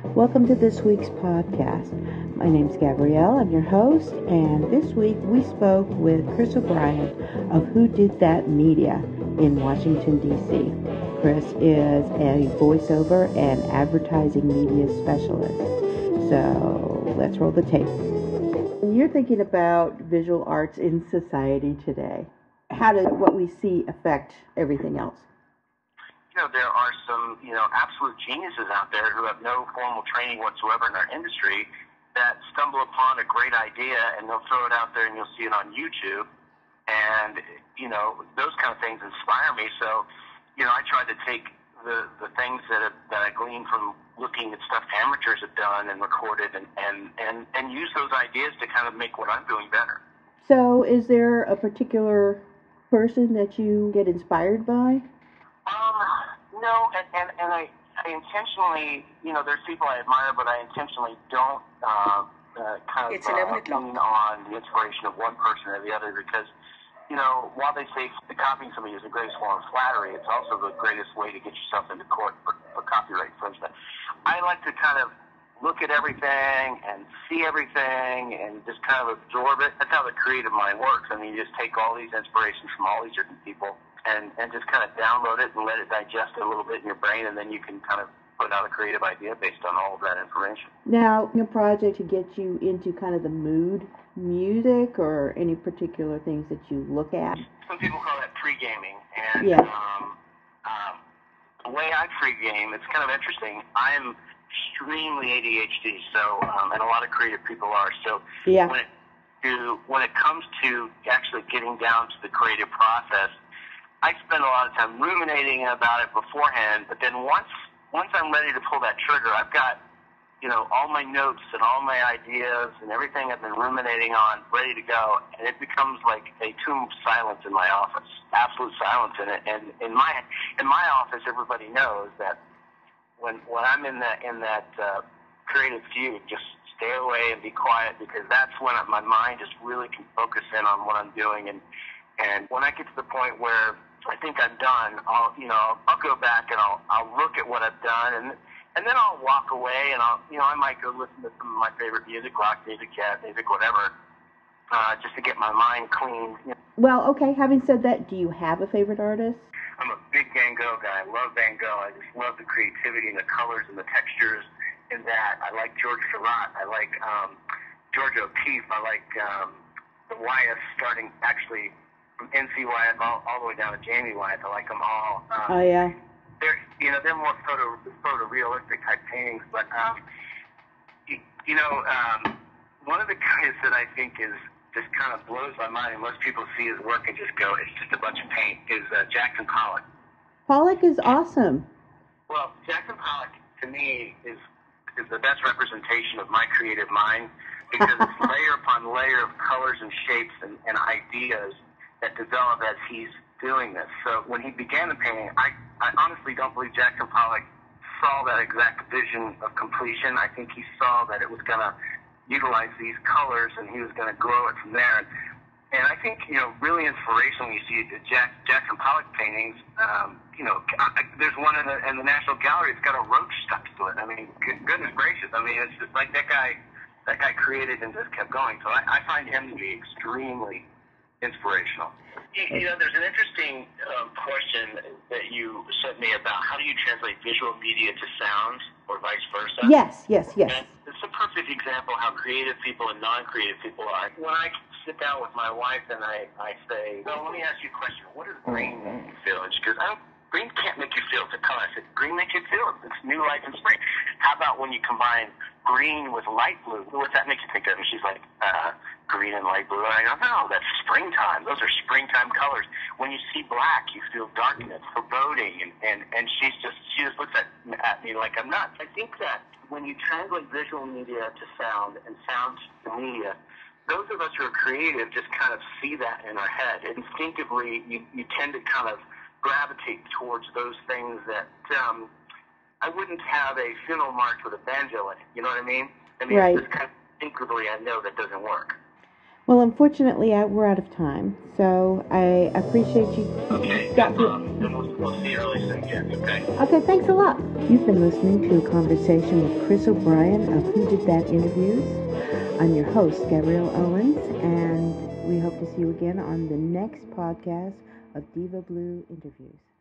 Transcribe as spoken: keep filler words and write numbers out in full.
Welcome to this week's podcast. My name's Gabrielle, I'm your host, and this week we spoke with Chris O'Brien of Who Did That Media in Washington, D C Chris is a voiceover and advertising media specialist. So let's roll the tape. You're thinking about visual arts in society today. How does what we see affect everything else? You know, there are some, you know, absolute geniuses out there who have no formal training whatsoever in their industry that stumble upon a great idea and they'll throw it out there and you'll see it on YouTube. And, you know, those kind of things inspire me. So, you know, I try to take the, the things that, have, that I glean from looking at stuff amateurs have done and recorded and, and, and, and use those ideas to kind of make what I'm doing better. So is there a particular person that you get inspired by? Um, no, and, and, and I, I intentionally, you know, there's people I admire, but I intentionally don't uh, uh, kind of it's uh, lean on the inspiration of one person or the other because, you know, while they say the copying somebody is the greatest form of flattery, it's also the greatest way to get yourself into court for, for copyright infringement. I like to kind of look at everything and see everything and just kind of absorb it. That's how the creative mind works. I mean, you just take all these inspirations from all these different people and, and just kind of download it and let it digest it a little bit in your brain, and then you can kind of put out a creative idea based on all of that information. Now, a project to get you into kind of the mood, music, or any particular things that you look at? Some people call that pre-gaming. And yeah. um, um, the way I pre-game, it's kind of interesting. I'm extremely A D H D, so um, and a lot of creative people are. So yeah. when it to when it comes to actually getting down to the creative process, I spend a lot of time ruminating about it beforehand. But then once once I'm ready to pull that trigger, I've got you know all my notes and all my ideas and everything I've been ruminating on ready to go, and it becomes like a tomb of silence in my office, absolute silence in it. And in my in my office, everybody knows that. When when I'm in that in that uh, creative fugue, just stay away and be quiet because that's when my mind just really can focus in on what I'm doing. And and when I get to the point where I think I'm done, I'll you know I'll go back and I'll I'll look at what I've done and and then I'll walk away and I'll you know I might go listen to some of my favorite music, rock music, jazz music, whatever, uh, just to get my mind clean. Well, okay. Having said that, do you have a favorite artist? I'm a big Van Gogh guy. I love Van Gogh. I just love the creativity and the colors and the textures in that. I like George Seurat. I like um, George O'Keeffe. I like um, the Wyeths, starting actually from N C Wyeth all, all the way down to Jamie Wyeth. I like them all. oh Um, yeah. They're you know they're more photo photorealistic type paintings, but um, you, you know um, one of the guys that I think is just kind of blows my mind, and most people see his work and just go, it's just a bunch of paint, is uh, Jackson Pollock. Pollock is awesome. Well, Jackson Pollock, to me, is is the best representation of my creative mind because it's layer upon layer of colors and shapes and, and ideas that develop as he's doing this. So when he began the painting, I, I honestly don't believe Jackson Pollock saw that exact vision of completion. I think he saw that it was going to utilize these colors, and he was going to grow it from there. And, and I think, you know, really inspirational when you see the Jack, Jackson Pollock paintings. Um, you know, I, there's one in the, in the National Gallery. It's got a roach stuck to it. I mean, good, goodness gracious. I mean, it's just like that guy. That guy created and just kept going. So I, I find him to be extremely inspirational. You, you know, there's an interesting um, question that you sent me about how do you translate visual media to sound or vice versa? Yes, yes, yes. And it's a perfect example of how creative people and non-creative people are. When I sit down with my wife and I, I say, well, let me ask you a question. What does green make you feel? And she goes, I don't, green can't make you feel it's a color. I said, green makes you feel it. It's new life and spring. How about when you combine green with light blue? What's that make you think of? And she's like, uh, green and light blue. And I go, no, that's springtime. Those are springtime colors. When you see black, you feel darkness, foreboding, and, and, and she's just, she just looks at, at me like I'm nuts. I think that when you translate visual media to sound and sound to media, those of us who are creative just kind of see that in our head. Instinctively, you, you tend to kind of gravitate towards those things that um, I wouldn't have a funeral march with a banjo in it. You know what I mean? I mean, right. It's just kind of instinctively I know that doesn't work. Well, unfortunately, I, we're out of time, so I appreciate you. Okay, got no problem. Then we'll, we'll see you really soon, Gabby, okay? Okay, thanks a lot. You've been listening to a conversation with Chris O'Brien of Who Did That Interviews. I'm your host, Gabrielle Owens, and we hope to see you again on the next podcast of Diva Blue Interviews.